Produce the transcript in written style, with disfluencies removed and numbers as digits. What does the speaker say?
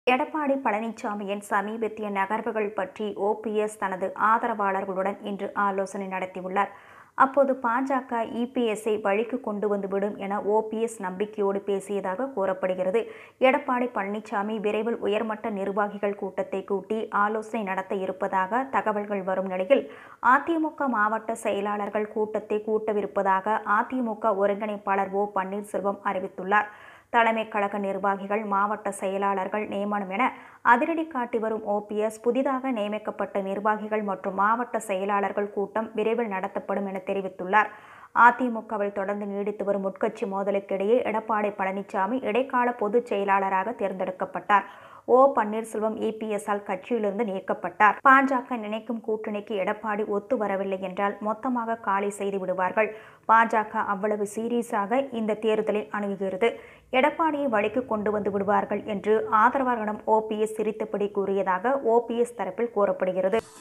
எடப்பாடி பழனிசாமியின் சமீபத்திய நகர்வுகள் பற்றி ஓபிஎஸ் தனது ஆதரவாளர்களுடன் இன்று ஆலோசனை நடத்தியுள்ளார். அப்போது பாஜக இபிஎஸ்ஐ வழிக்கு கொண்டு வந்துவிடும் என ஓபிஎஸ் நம்பிக்கையோடு பேசியதாக கூறப்படுகிறது. எடப்பாடி பழனிசாமி விரைவில் உயர்மட்ட நிர்வாகிகள் கூட்டத்தை கூட்டி ஆலோசனை நடத்த இருப்பதாக தகவல்கள் வரும் நிலையில் அதிமுக மாவட்ட செயலாளர்கள் கூட்டத்தை கூட்டவிருப்பதாக அதிமுக ஒருங்கிணைப்பாளர் ஓ பன்னீர்செல்வம் அறிவித்துள்ளார். தலைமை கழக நிர்வாகிகள், மாவட்ட செயலாளர்கள் நியமனம் என அதிரடி காட்டி வரும் ஓபிஎஸ் புதிதாக நியமிக்கப்பட்ட நிர்வாகிகள் மற்றும் மாவட்ட செயலாளர்கள் கூட்டம் விரைவில் நடத்தப்படும் என தெரிவித்துள்ளார். அதிமுகவில் தொடர்ந்து நீடித்து வரும் உட்கட்சி மோதலுக்கிடையே எடப்பாடி பழனிசாமி இடைக்கால பொதுச் செயலாளராக தேர்ந்தெடுக்கப்பட்டார். ஓ பன்னீர்செல்வம் இபிஎஸ்ஆல் கட்சியிலிருந்து நீக்கப்பட்டார். பாஜக நினைக்கும் கூட்டணிக்கு எடப்பாடி ஒத்து வரவில்லை என்றால் மொத்தமாக காலி செய்து விடுவார்கள். பாஜக அவ்வளவு சீரியஸாக இந்த தேர்தலை அணுகுகிறது. எடப்பாடியை வழிக்கு கொண்டு வந்து விடுவார்கள் என்று ஆதரவாளர்களிடம் ஓபிஎஸ் சிரித்தபடி கூறியதாக ஓபிஎஸ் தரப்பில் கூறப்படுகிறது.